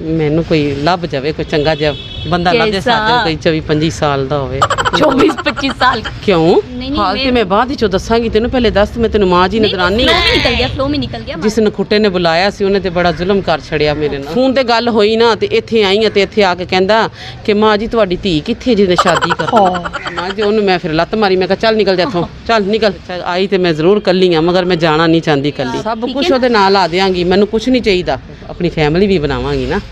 मैनू कोई लभ जाए, कोई चंगा जिहा बंदा लभ जाए, कोई 24-25 साल का होवे। 24-25 साल क्यों? हाल ते मैं बाद विचों दसांगी तेनू, पहले दस मैं तेनू मां जी नजर आनी फ्लो में निकल गया। जिस नखुट्टे ने बुलाया सी उन्हें ते बड़ा जुल्म कर छड़िया मेरे नाल। फोन ते गल होई ना ते इत्थे आई ते इत्थे आके कहंदा कि मां जी तुहाडी धी कित्थे जिहने शादी कर। मां जी ओनू मैं फिर लत्त मारी, मैं कहा चल निकल जा इत्थों, चल निकल। आई ते मैं जरूर कल्ली हां मगर मैं जाना नहीं चाहती कल्ली। सब कुछ ओहदे नाल आ देंगी, मैनू कुछ नहीं चाहिदा, अपनी फैमिली भी बनावांगी ना।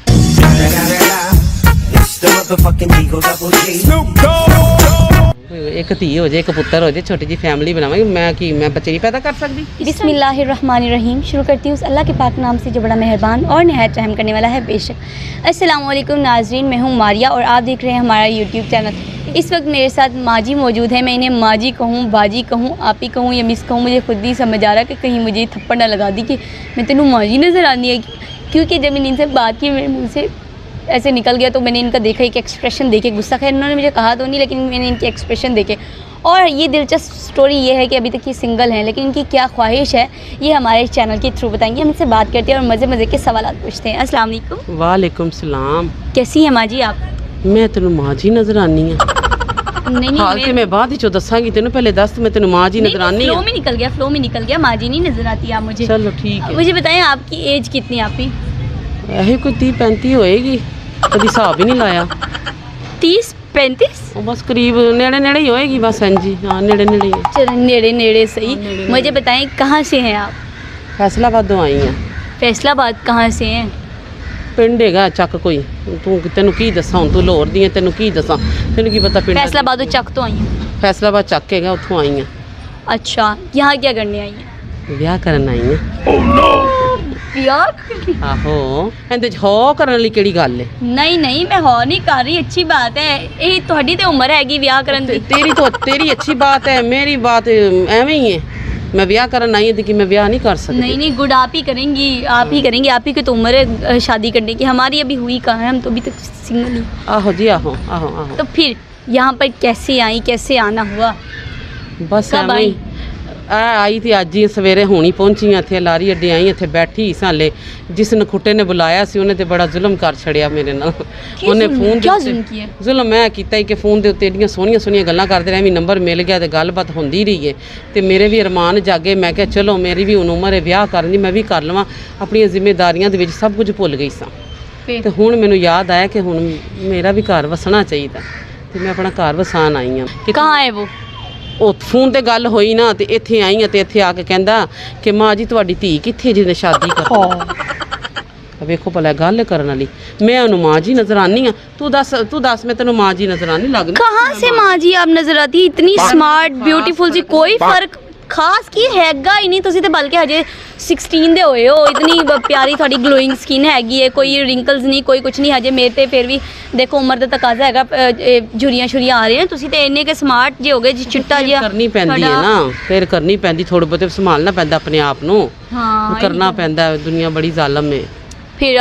एक धी हो जाए, एक पुत्र हो जाए, छोटी जी फैमिली बनावांगी। मैं बच्चे नहीं पैदा कर सकती। बिस्मिल्लाहिर्रहमानिर्रहीम। शुरू करती हूँ उस अल्लाह के पाक नाम से जो बड़ा मेहरबान और नहायत रहम करने वाला है बेशक। अस्सलाम वालेकुम नाजरीन, मैं हूँ मारिया और आप देख रहे हैं हमारा यूट्यूब चैनल। इस वक्त मेरे साथ माजी मौजूद है। मैं इन्हें माजी कहूँ, बाजी कहूँ, आपी कहूँ या मिस कहूँ, मुझे खुद भी समझ आ रहा है कि कहीं मुझे थप्पड़ ना लगा दी कि मैं तेनू माजी नज़र आनी है। क्योंकि जब मैंने इनसे बात की मेरे मुँह से ऐसे निकल गया तो मैंने इनका देखा एक एक्सप्रेशन देखे, गुस्सा खैर इन्होंने मुझे कहा तो नहीं लेकिन मैंने इनके एक्सप्रेशन देखे। और ये दिलचस्प स्टोरी ये है कि अभी तक ये सिंगल हैं लेकिन इनकी क्या ख्वाहिश है ये हमारे चैनल के थ्रू बताएंगे। हम इनसे बात करते हैं और मज़े मज़े के सवाल पूछते हैं। अस्सलाम वालेकुम। वालेकुम सलाम। कैसी हैं माँ जी आप? मैं तेनू माँ जी नज़र आनी है। नहीं हाल ते मैं बाद विचों दसांगी तेनू, पहले दस मैं तेनू माँ जी नज़र आनी है। फ्लो में निकल गया, फ्लो में निकल गया। माँ जी नहीं नज़र आती आप मुझे। चलो ठीक है। मुझे बताएं आपकी एज कितनी है? आपकी यही कोई 30-35 होएगी, कभी हिसाब ही नहीं लाया। 30-35 बस करीब नेड़े नेड़े ही होएगी बस। हाँ जी, हाँ नेड़े नेड़े ही। चलो नेड़े नेड़े सही। मुझे बताएं कहाँ से हैं आप? फैसलाबादों आई हैं। फैसलाबाद कहाँ से हैं? पिंड हैगा चक कोई। तू तेनू की दसा हुण, तू लाहौर दी है, तेनू की दसा, तेनू की पता पिंड। फैसलाबादों चक तो आई हैं। फैसलाबाद चक हैगा, उत्थों आई हैं। अच्छा, यहाँ क्या करने आई हैं? ब्याह करन आई हैं। आहो ਇਹਦੇ ਚ ਹੋ ਕਰਨ ਲਈ ਕਿਹੜੀ ਗੱਲ ਹੈ? नहीं नहीं मैं हो नहीं कर रही, अच्छी बात है। यही ਤੁਹਾਡੀ ਤੇ उम्र हैगी ਵਿਆਹ ਕਰਨ ਦੀ। तेरी अच्छी बात है, मेरी बात एवं ही है। मैं ब्याह करन आई है कि मैं ब्याह नहीं कर सकती। नहीं नहीं गुड आप ही करेंगी, आप ही करेंगी। आप ही की तो उम्र है शादी करने की, हमारी अभी हुई कहाँ है, हम तो अभी तक सिंगल ही। आहो जी, आहो आहो आहो। तो फिर यहाँ पर कैसे आई, कैसे आना हुआ? बस आई आई थी अज ही सवेरे हुणी पहुंची इत्थे लारी अड्डे आई, इत्थे बैठी साले जिस नखुट्टे ने बुलाया सी उन्हें ते बड़ा जुल्म कर छड़िया मेरे नाल। उन्हें फोन क्या जुल्म किया? जुल्म मैं कीता ही कि फोन दे उत्ते एडियां सोहणियां सोहणियां गल्लां करदे रहे, नंबर मिल गया ते गलबात होंदी रही है ते मेरे भी अरमान जागे। मैं कहा चलो मेरी भी हुण उम्र है ब्याह करन दी, मैं भी कर लवां। अपनी जिम्मेदारियां दे विच सब कुछ भुल गई सां ते हुण मैनूं याद आया कि हुण मेरा भी घर वसना चाहिए ते मैं अपना घर वसान आई हां। कहाँ है वो? फोन ते गल होई ना ते इत्थे आई ते इत्थे आके कहंदा कि मां जी तुहाडी धी कित्थे जिहने शादी कर। वेखो भला गल करन वाली, मैं उन्होंने मां जी नजर आनी हाँ। तू दस मैं तेनों मां जी नजर आनी लगनी? कहाँ से मां जी आप नजर आती? इतनी स्मार्ट ब्यूटीफुल जी, कोई फर्क खास की हैगा ही नहीं। तुसी ते बल्कि हजे 16 दे होए हो, इतनी प्यारी थोड़ी ग्लोइंग स्किन हैगी है, कोई रिंकल्स नहीं, कोई कुछ नहीं। हजे मेरे ते फिर भी देखो उम्र दा तकाजा हैगा, झुरियां छुरियां आ रही हैं। तुसी ते इन्ने के स्मार्ट जे हो गए जी, चिट्टा जिहा करनी पैंदी है ना, फिर करनी पैंदी, थोड़े बहुते संभालना पैंदा अपने आप नूं। हाँ करना पैंदा, दुनिया बड़ी जालम है। फिर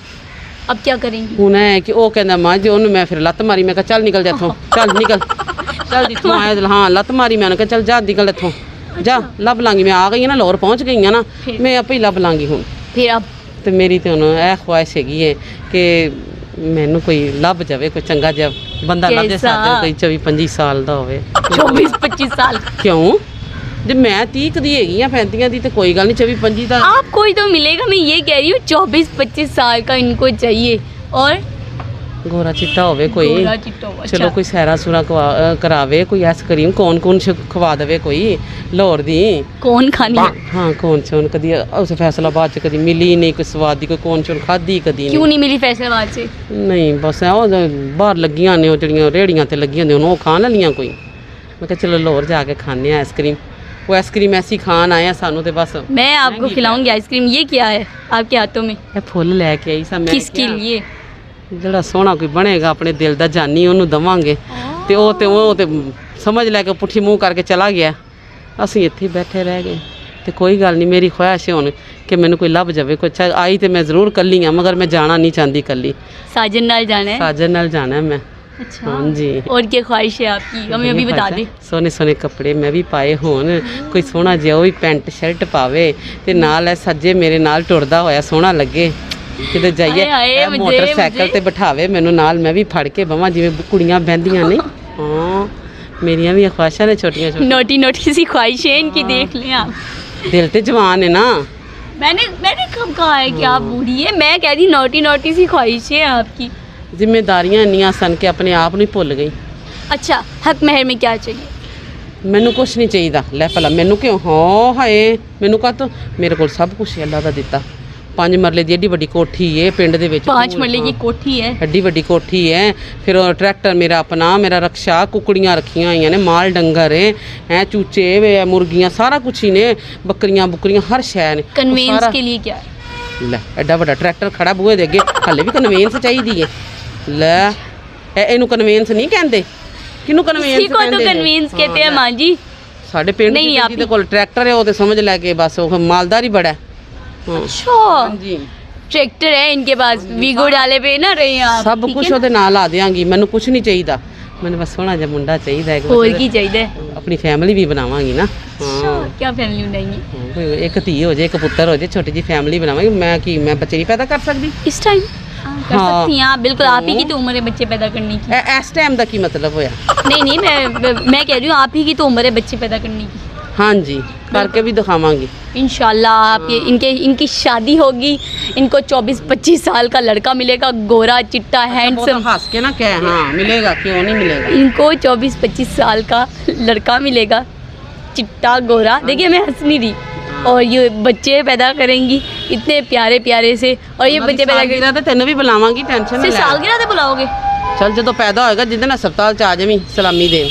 अब क्या करेंगी? हुण है कि वो कहंदा मां जी ओनू मैं फिर लत्त मारी, मैं कहा चल निकल जा इत्थों, चल निकल, चल जित्थों आया। हाँ लत्त मारी, मैंने कहा चल जा निकल इत्थों जा, लभ लांगी। मैं आ गई ना, लाहौर पहुँच गई ना, मैं आपे ही लभ लांगी हुण। फिर अब तो मेरी तो हुण यह ख्वाहिश हैगी है कि मैनू कोई लभ जाए, कोई चंगा जिहा बंदा लभ जाए, कोई 24-25 साल का होवे। 24-25 साल क्यों? जब मैं 30 दी हैगी हाँ 35 दी तो कोई गल नहीं, 24-25 का आपको ही तो मिलेगा। मैं ये कह रही हूँ 24-25 साल का इनको चाहिए और गोरा चिट्टा होवे कोई। अच्छा। चलो कोई सैरा सूरा करावे, कोई आइसक्रीम कौन खवा देवे, कोई लाहौर दी कौन खानी? हाँ कौन चौन कदी उस फैसलाबाद च कदी मिली नहीं, कोई स्वाद दी कोई कौन चौन खाधी कदी क्यों नहीं मिली फैसलाबाद से? नहीं बस बाहर लगियां ने जड़ियां रेहड़ियां ते लगियां ने वो खान लियां कोई। मैं कहा चलो लाहौर जाके खाने आइसक्रीम। वो आइसक्रीम ऐसी खान आए सानू ते बस मैं आपको खिलाऊंगी आइसक्रीम। ये क्या है आपके हाथों में? फुल लैके आई सा मैं। किसके लिए? ਜਿਹੜਾ ਸੋਹਣਾ ਕੋਈ ਬਣੇਗਾ ਆਪਣੇ ਦਿਲ ਦਾ ਜਾਨੀ ਉਹਨੂੰ ਦਵਾਂਗੇ ਤੇ ਉਹ ਤੇ ਸਮਝ ਲੈ ਕੇ ਪੁੱਠੀ ਮੂੰਹ ਕਰਕੇ ਚਲਾ ਗਿਆ। ਅਸੀਂ ਇੱਥੇ ਬੈਠੇ ਰਹਿ ਗਏ ਤੇ ਕੋਈ ਗੱਲ ਨਹੀਂ। ਮੇਰੀ ख्वाहिश है ਹੁਣ कि ਮੈਨੂੰ ਕੋਈ ਲੱਭ ਜਾਵੇ ਕੋਈ ਅੱਛਾ। आई तो मैं ज़रूर कल्ली हाँ मगर मैं जाना नहीं चाहती कल्ली। साजन नाल जाना है? साजन नाल जाना है मैं। अच्छा हाँ जी। और क्या ख्वाहिश है आपकी, हमें अभी बता दें। सोने सोने कपड़े मैं भी पाए होन, कोई सोहना जिहा भी पैंट शर्ट पावे ते नाल सज्जे मेरे नाल टुरदा होया सोहना लगे। ਕਿਤੇ ਜਾਈਏ ਮੋਟਰਸਾਈਕਲ ਤੇ ਬਿਠਾਵੇ ਮੈਨੂੰ ਨਾਲ, ਮੈਂ ਵੀ ਫੜ ਕੇ ਬਵਾਂ ਜਿਵੇਂ ਕੁੜੀਆਂ ਬਹਿੰਦੀਆਂ ਨੇ। ਹਾਂ ਮੇਰੀਆਂ ਵੀ ख्वाहिशां ਨੇ ਛੋਟੀਆਂ ਛੋਟੀਆਂ। नोटी नोटी सी ख्वाहिशें इनकी देख लें आप। ਦਿਲ ਤੇ जवान है ना। मैंने कब कहा है कि आप बूढ़ी है? मैं कह रही नोटी नोटी सी ख्वाहिशें हैं आपकी। ਜ਼ਿੰਮੇਦਾਰੀਆਂ ਇੰਨੀਆਂ ਸਨ ਕਿ ਆਪਣੇ ਆਪ ਨੂੰ ਹੀ ਭੁੱਲ ਗਈ। अच्छा, हक महर में क्या चाहिए? ਮੈਨੂੰ ਕੁਛ ਨਹੀਂ ਚਾਹੀਦਾ। ਲੈ ਭਲਾ ਮੈਨੂੰ ਕਿਉਂ ਹਾਂ ਹਾਏ ਮੈਨੂੰ ਕਾਹਤੋਂ, ਮੇਰੇ ਕੋਲ ਸਭ ਕੁਝ ਅੱਲਾ ਦਾ ਦਿੱਤਾ। 5 ਮਰਲੇ ਦੀ ਏਡੀ ਵੱਡੀ ਕੋਠੀ ਹੈ ਪਿੰਡ ਦੇ ਵਿੱਚ। 5 ਮਰਲੇ ਦੀ ਕੋਠੀ ਹੈ, ਐਡੀ ਵੱਡੀ ਕੋਠੀ ਹੈ। ਫਿਰ ਉਹ ਟਰੈਕਟਰ ਮੇਰਾ ਆਪਣਾ, ਮੇਰਾ ਰਕਸ਼ਾ, ਕੁਕੜੀਆਂ ਰੱਖੀਆਂ ਹੋਈਆਂ ਨੇ, ਮਾਲ ਡੰਗਰ ਹੈ, ਚੂਚੇ ਵੇ, ਮੁਰਗੀਆਂ, ਸਾਰਾ ਕੁਛ ਹੀ ਨੇ, ਬੱਕਰੀਆਂ ਬੁਕਰੀਆਂ ਹਰ ਸ਼ੈ ਨੇ। ਕਨਵੈਂਸ के लिए क्या? ਲੈ ਐਡਾ ਵੱਡਾ ਟਰੈਕਟਰ ਖੜਾ ਬੂਹੇ ਦੇ ਅੱਗੇ, ਹਾਲੇ ਵੀ ਕਨਵੈਂਸ ਚਾਹੀਦੀ ਹੈ। ਲੈ ਇਹਨੂੰ ਕਨਵੈਂਸ ਨਹੀਂ ਕਹਿੰਦੇ। ਕਿਹਨੂੰ ਕਨਵੈਂਸ इसी को तो कन्वेंस कहते हैं माँ जी। ਸਾਡੇ ਪਿੰਡ ਜਿਹਦੇ ਕੋਲ ਟਰੈਕਟਰ ਹੈ ਉਹ ਤੇ ਸਮਝ ਲੈ ਕੇ ਬਸ ਉਹ ਮਾਲਦਾਰ ਹੀ ਬੜਾ। अच्छा जी ट्रैक्टर है इनके पास, वीगो डाले पे ना रहे हैं आप। सब कुछ ਉਹਦੇ ਨਾਲ ਲਾ ਦਿਆਂਗੀ। ਮੈਨੂੰ ਕੁਝ ਨਹੀਂ ਚਾਹੀਦਾ, ਮੈਨੂੰ ਬਸ ਸੋਹਣਾ ਜਿਹਾ ਮੁੰਡਾ ਚਾਹੀਦਾ ਹੈ। ਹੋਰ ਕੀ ਚਾਹੀਦਾ ਹੈ? ਆਪਣੀ ਫੈਮਿਲੀ ਵੀ ਬਣਾਵਾਂਗੀ ਨਾ। अच्छा, क्या फैमिली बनाएंगे? ਇੱਕ ਧੀ ਹੋ ਜਾਏ, ਇੱਕ ਪੁੱਤਰ ਹੋ ਜਾਏ, ਛੋਟੀ ਜੀ ਫੈਮਿਲੀ ਬਣਾਵਾਂਗੀ। ਮੈਂ ਬੱਚੇ ਨਹੀਂ ਪੈਦਾ ਕਰ ਸਕਦੀ इस टाइम कर सकती हैं आप, बिल्कुल आप ही की तो उम्र है बच्चे पैदा करने की। ਇਸ ਟਾਈਮ ਦਾ ਕੀ ਮਤਲਬ ਹੋਇਆ? नहीं मैं कह रही हूँ आप ही की तो उम्र है बच्चे पैदा करने की। ਹਾਂਜੀ करके भी दिखावांगी इंशाल्लाह। आप ये इनकी शादी होगी, इनको 24-25 साल का लड़का मिलेगा, गोरा चिट्टा हैंडसम। हंस के ना क्या, हाँ मिलेगा, क्यों नहीं मिलेगा। इनको 24-25 साल का लड़का मिलेगा, चिट्टा गोरा। देखिए मैं हंस नहीं रही। और ये बच्चे पैदा करेंगी इतने प्यारे प्यारे से, और ये बच्चे पैदा करेंगे तो तेन भी बुलावांगी, टेंशन नहीं ले। सालगिरह ते बुलाओगे? चल जो पैदा होएगा जिस दिन अस्पताल च आ जावी सलामी देन।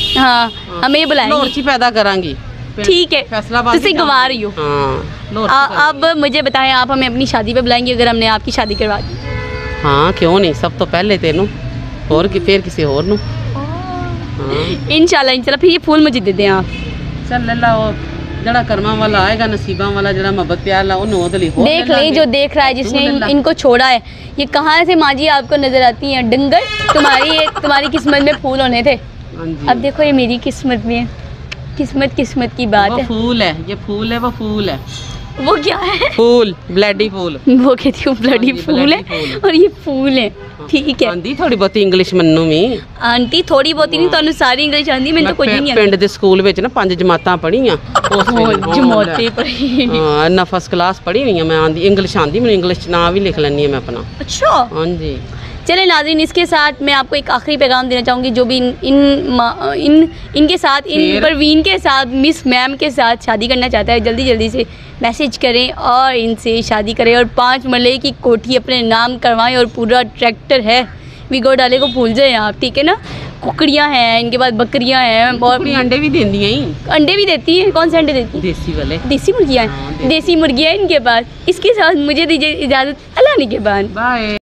हाँ हमें बुलाएंगे, लाहौर च पैदा करांगी। ठीक है, तुझसे गवा रही हो। हाँ अब मुझे बताएं, आप हमें अपनी शादी पे बुलाएंगे अगर हमने आपकी शादी करवा दी? हाँ क्यों नहीं, सब तो पहले तेनू और फिर किसी और नू। इंशाल्लाह फिर ये फूल मुझे दे दें आप। चल ले ला, वो जड़ा कर्मा वाला आएगा, नसीबा वाला जड़ा मोहब्बत प्यार ला उन्होंने ओदली हो देख ले। जो देख रहा है जिसने इनको छोड़ा है, ये कहाँ से माँ जी आपको नजर आती हैं? डंगर तुम्हारी किस्मत में फूल होने थे। अब देखो ये मेरी किस्मत में है। किस्मत की बात है। फूल है, ये फूल है, वो फूल है। वो क्या है? Fool, bloody fool. वो कहती हूँ ब्लडी फूल है, और ये फूल है। ठीक है आंधी थोड़ी बहुत इंग्लिश मन्नू मी आंटी, थोड़ी बहुत ही नहीं, ਤੁਹਾਨੂੰ ਸਾਰੀ ਇੰਗਲਿਸ਼ ਆਂਦੀ, ਮੈਨੂੰ ਤਾਂ ਕੁਝ ਨਹੀਂ ਆਂਦੀ। ਪਿੰਡ ਦੇ ਸਕੂਲ ਵਿੱਚ ਨਾ 5 ਜਮਾਤਾਂ ਪੜ੍ਹੀਆਂ, ਉਸ ਜਮਾਤੇ ਪੜ੍ਹੀ। ਹਾਂ ਨਾ ਫਸਟ ਕਲਾਸ ਪੜ੍ਹੀ ਹੋਈ ਆ मैं। ਆਂਦੀ ਇੰਗਲਿਸ਼ ਆਂਦੀ ਮੈਨੂੰ, ਇੰਗਲਿਸ਼ ਚ ਨਾਂ ਵੀ ਲਿਖ ਲੈਣੀ ਆ मैं अपना। अच्छा हाँ जी। चले नाज़रीन, इसके साथ मैं आपको एक आखिरी पैगाम देना चाहूँगी, जो भी इनके साथ, इन परवीन के साथ, मिस मैम के साथ शादी करना चाहता है, जल्दी से मैसेज करें और इनसे शादी करें, और 5 मरले की कोठी अपने नाम करवाएं, और पूरा ट्रैक्टर है वीगो डाले को भूल जाएं आप, ठीक है ना। कुकड़ियाँ हैं इनके पास, बकरियाँ हैं, और अंडे भी देती हैं। अंडे भी देती हैं। कौन से अंडे देती हैं? देसी वाले, देसी मुर्गियाँ हैं। देसी मुर्गियाँ इनके पास। इसके साथ मुझे दीजिए इजाज़त, अल्लाह ने के बाद। बाय।